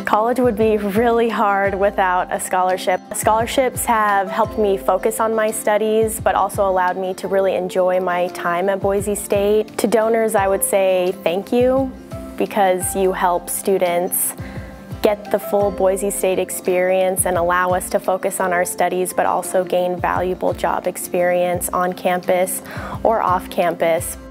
College would be really hard without a scholarship. Scholarships have helped me focus on my studies, but also allowed me to really enjoy my time at Boise State. To donors, I would say thank you, because you help students get the full Boise State experience and allow us to focus on our studies, but also gain valuable job experience on campus or off campus.